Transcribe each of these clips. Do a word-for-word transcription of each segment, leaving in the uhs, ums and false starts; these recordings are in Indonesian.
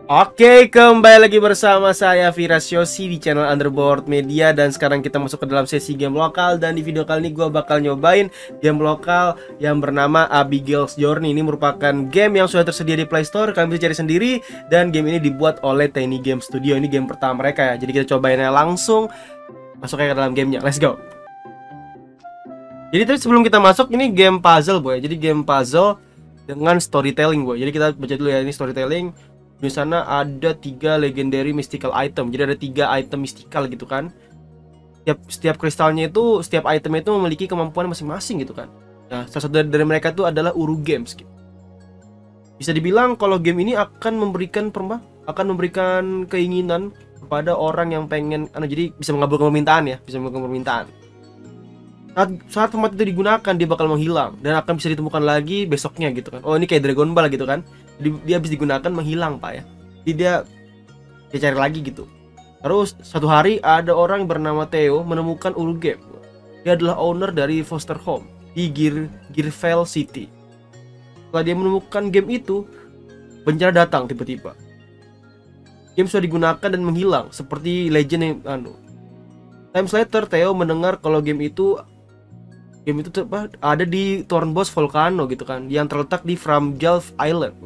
Oke, kembali lagi bersama saya Viras Yosi di channel Underboard Media. Dan sekarang kita masuk ke dalam sesi game lokal. Dan di video kali ini gue bakal nyobain game lokal yang bernama Abigail's Journey. Ini merupakan game yang sudah tersedia di Play Store. Kalian bisa cari sendiri. Dan game ini dibuat oleh Tiny Game Studio. Ini game pertama mereka ya. Jadi kita cobainnya langsung. Masuk ke dalam gamenya, let's go. Jadi tapi sebelum kita masuk, ini game puzzle boy. Jadi game puzzle dengan storytelling boy. Jadi kita baca dulu ya, ini storytelling. Di sana ada tiga legendary mystical item. Jadi ada tiga item mystical gitu kan. Setiap setiap kristalnya itu, setiap item itu memiliki kemampuan masing-masing gitu kan. Nah, salah satu dari mereka itu adalah Uru Games gitu. Bisa dibilang kalau game ini akan memberikan perma, akan memberikan keinginan kepada orang yang pengen, anu, jadi bisa mengabulkan permintaan ya, bisa mengabulkan permintaan. Saat, saat tempat itu digunakan, dia bakal menghilang dan akan bisa ditemukan lagi besoknya gitu kan. Oh, ini kayak Dragon Ball gitu kan. Jadi dia habis digunakan menghilang pak ya. Jadi dia dia cari lagi gitu. Terus satu hari ada orang yang bernama Theo menemukan Uru Game. Dia adalah owner dari foster home di Gear Gearville City. Setelah dia menemukan game itu, bencana datang tiba-tiba. Game sudah digunakan dan menghilang seperti legend yang anu. Time later Theo mendengar kalau game itu game itu apa, ada di Thornboss Volcano gitu kan, yang terletak di Framgelf Island.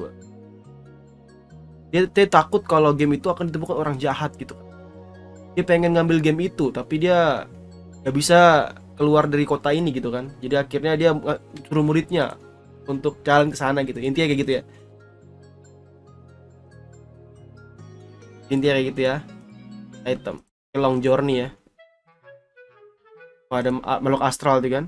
Dia, dia takut kalau game itu akan ditemukan orang jahat gitu kan. Dia pengen ngambil game itu tapi dia gak bisa keluar dari kota ini gitu kan. Jadi akhirnya dia suruh muridnya untuk jalan ke sana gitu. Intinya kayak gitu ya. Intinya kayak gitu ya. Item long journey ya. Ada makhluk astral tuh kan.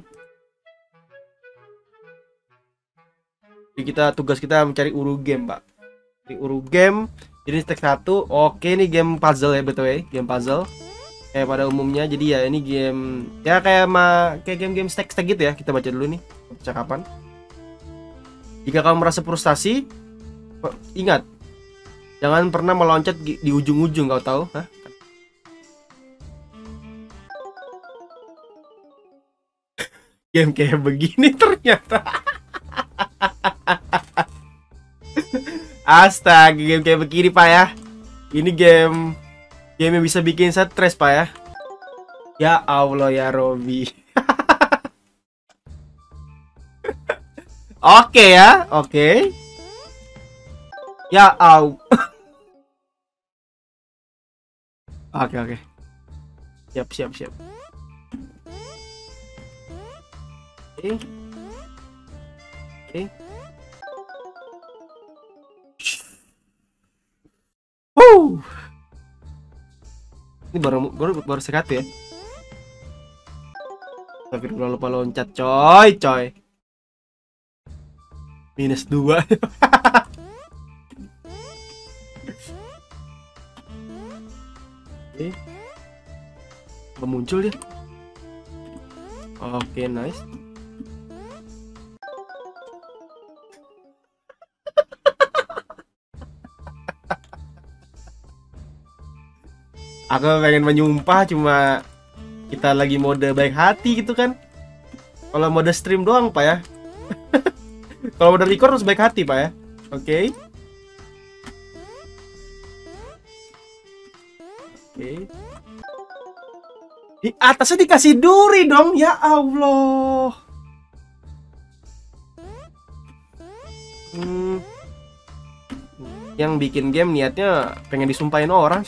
Jadi kita tugas kita mencari Uru Game pak. Di Uru Game. Jadi stack satu. Oke, ini game puzzle ya btw, game puzzle kayak pada umumnya. Jadi ya ini game ya kayak ma kayak game-game stack-stack gitu ya. Kita baca dulu nih percakapan. Jika kamu merasa frustasi, ingat, jangan pernah meloncat di ujung-ujung. Kau tahu? Hah? Game kayak begini ternyata. Astaga, game kayak begini pak ya. Ini game game yang bisa bikin stres pak ya. Ya Allah ya Robi. Oke ya, oke. Ya au. Oke oke. Siap siap siap. Oke. Oke. Wuh. Ini baru baru baru sekat ya. Tapi kalau lupa loncat coy coy. Minus dua. Oke. Muncul dia. Oke, nice. Aku pengen menyumpah, cuma kita lagi mode baik hati gitu kan. Kalau mode stream doang pak ya. Kalau mode record harus baik hati pak ya. Oke. Okay. Oke. Okay. Di atasnya dikasih duri dong, ya Allah. Hmm. Yang bikin game niatnya pengen disumpahin orang.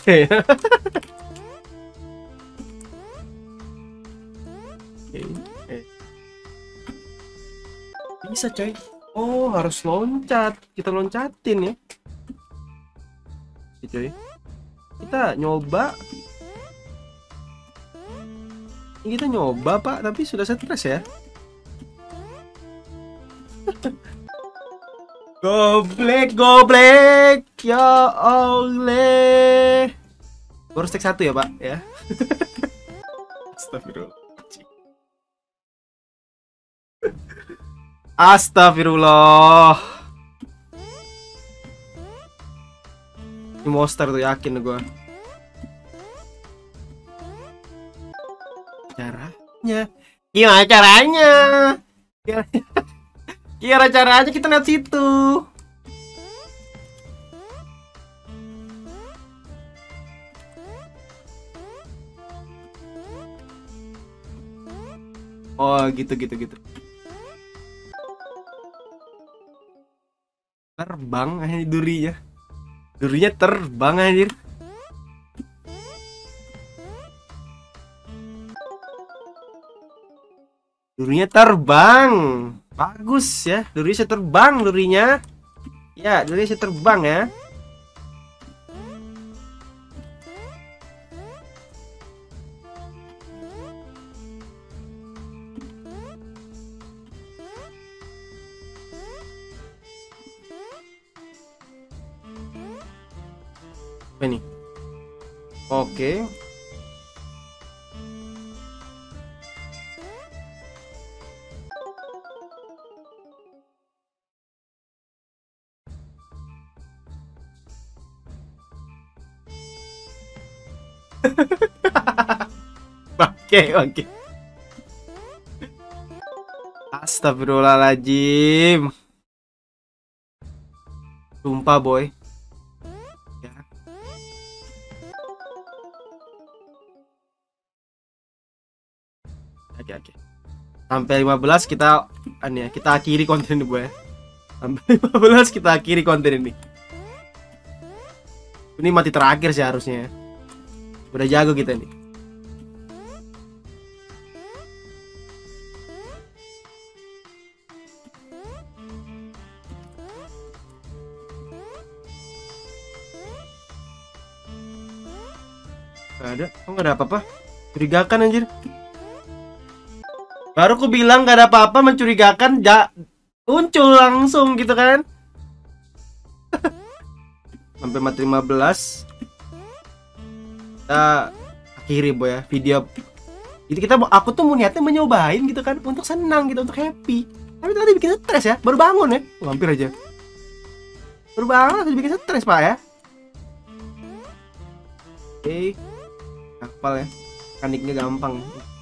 Bisa coy. Oh, harus loncat. Kita loncatin ya. Oke, coy. Kita nyoba. Ini kita nyoba pak, tapi sudah stres ya. Goblek, goblek. Ya Allah. Baru stack satu ya pak ya. Astagfirullah. Astagfirullah. Ini monster tuh, yakin gue. Caranya gimana caranya? Gimana caranya kita lihat situ? Oh gitu gitu gitu. Terbang aja durinya. Durinya terbang anjir. Durinya terbang. Bagus ya. Durinya bisa terbang durinya. Ya, durinya bisa terbang ya. Apa ini? Oke. Oke, oke. Astagfirullahaladzim. Sumpah boy. Ya. Oke, oke. Sampai lima belas kita aneh, kita akhiri konten ini boy. Sampai lima belas kita akhiri konten ini. Ini mati terakhir sih harusnya. Udah jago kita nih. Gak ada, kok gak ada apa-apa? Curigakan anjir. Baru ku bilang gak ada apa-apa, mencurigakan, ja muncul langsung gitu kan. Sampai mati lima belas. Kita akhiri boy ya video. Jadi kita aku tuh mau niatnya menyobain gitu kan, untuk senang gitu, untuk happy. Tapi tadi bikin stres ya, baru bangun ya. Oh, hampir aja. Baru bangun tadi bikin stres pak ya. Oke. Okay. Hafal ya, mekaniknya gampang.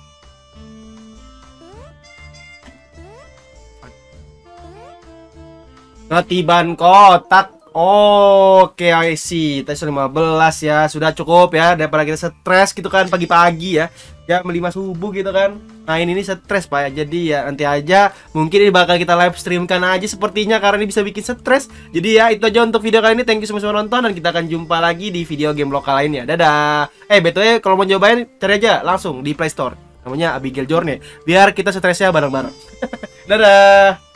Ketiban kotak. Oke, I see. Tes lima belas ya. Sudah cukup ya daripada kita stres gitu kan pagi-pagi ya. Jam lima subuh gitu kan. Nah, ini nih stres Pak ya. Jadi ya nanti aja mungkin ini bakal kita live streamkan aja sepertinya karena ini bisa bikin stres. Jadi ya itu aja untuk video kali ini. Thank you semua sudah nonton dan kita akan jumpa lagi di video game lokal lainnya. Dadah. Eh, B T W kalau mau nyobain cari aja langsung di Play Store. Namanya Abigail Journey. Biar kita stresnya bareng-bareng. Dadah.